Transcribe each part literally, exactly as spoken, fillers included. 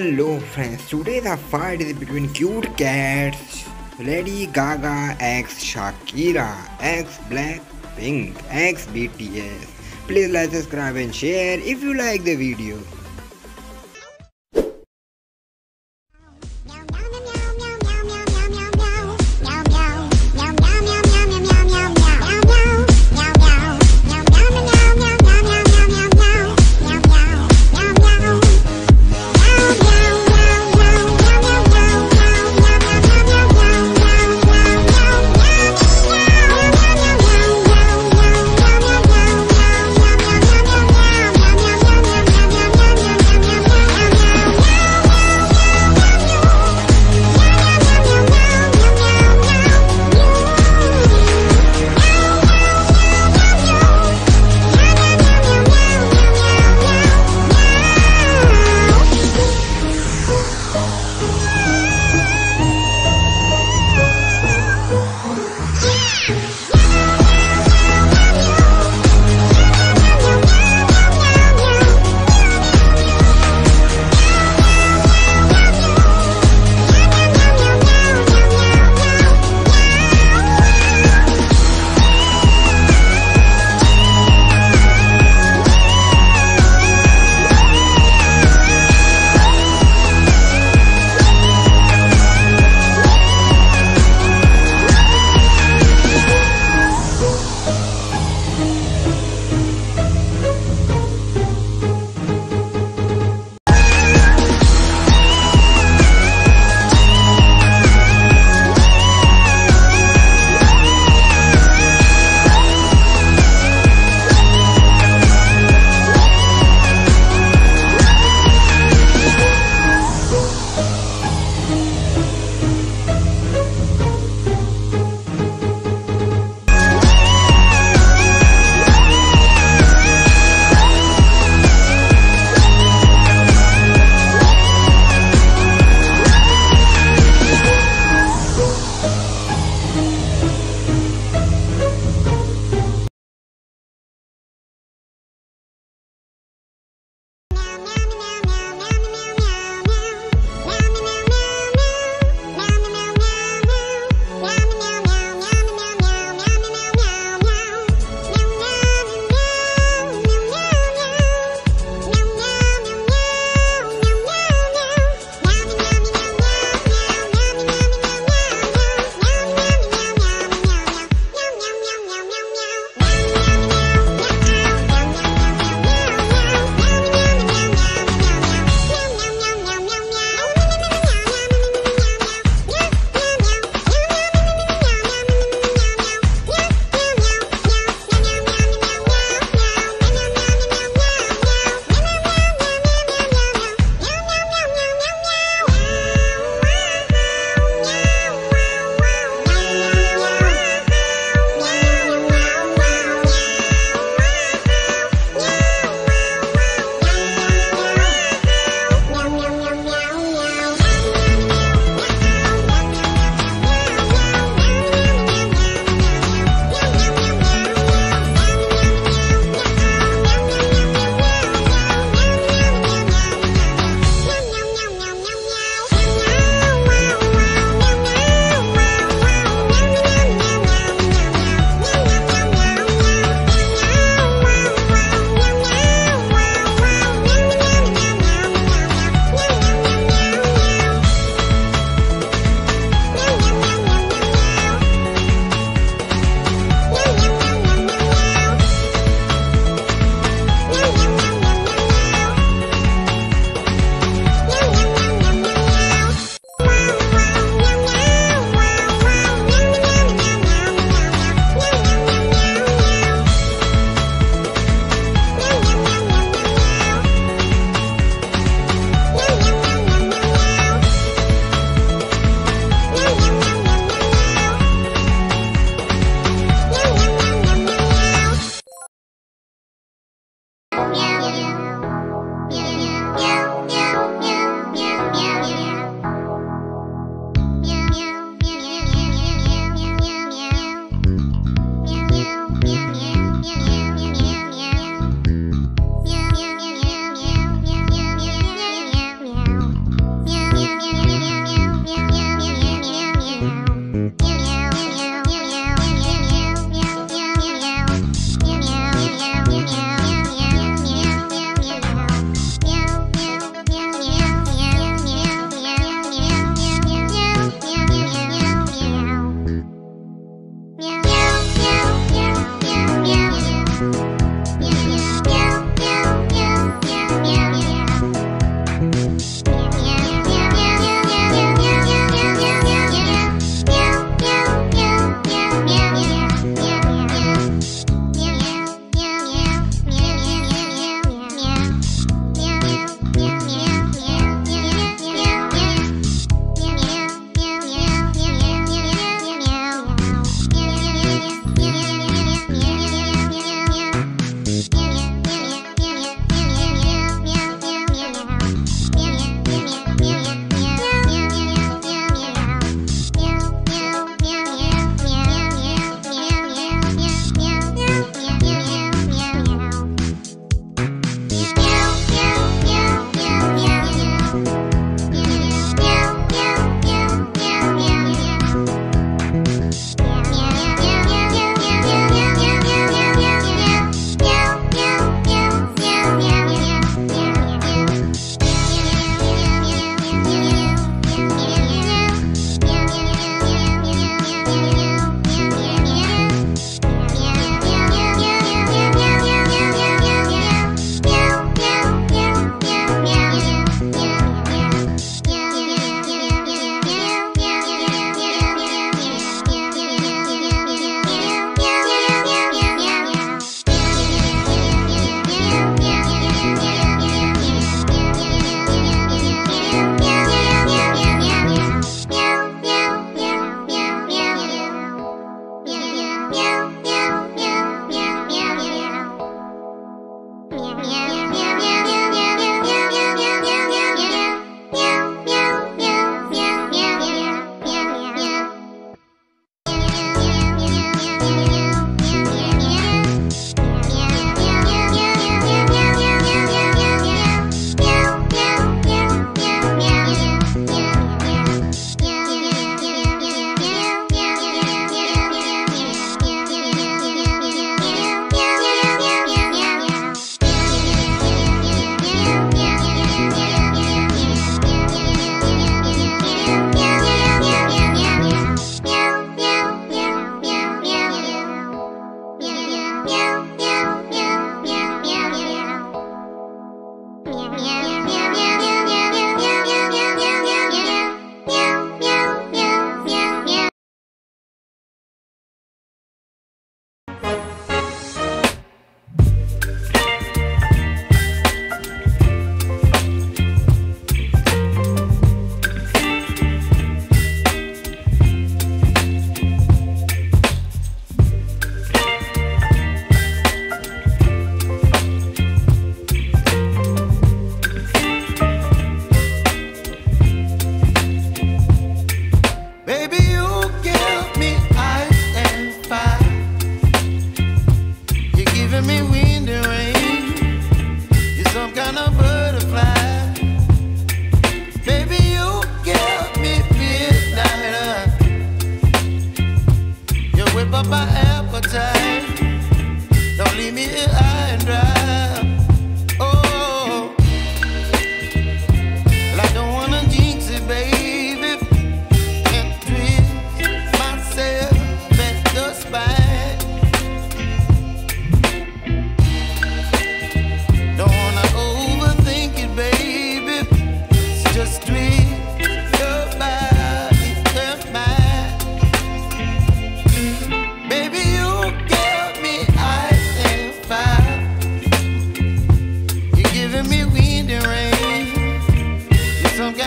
Hello friends, today the fight is between cute cats Lady Gaga x Shakira x Blackpink x B T S. Please like, subscribe and share if you like the video.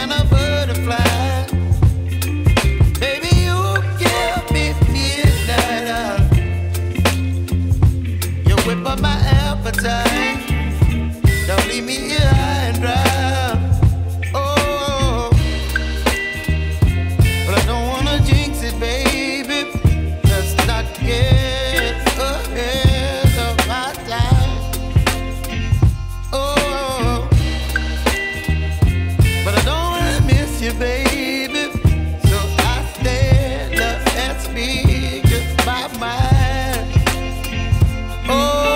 kind of butterfly. Baby, you give me midnight. You whip up my appetite. Don't leave me here high and dry. Oh, but I don't wanna jinx it, baby. Let's not get ahead of my time. Oh, but I don't wanna miss you, baby. So I stand up and speak just my mind. Oh.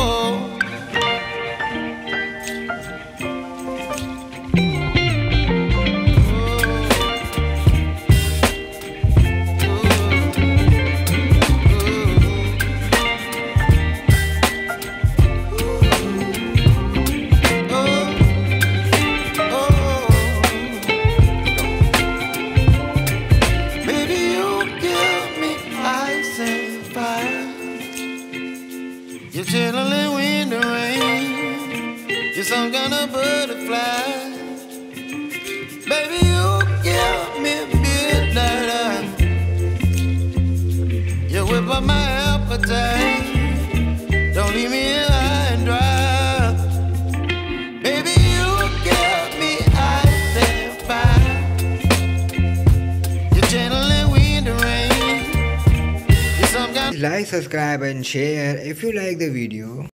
You're chilling wind and rain. You're some kind of butterfly. Baby, you give me midnight. You whip up my appetite. Don't leave me here high and dry. Baby, you give me ice and fire. You're channeling wind and rain. You're some kind. Like, subscribe and share if you like the video.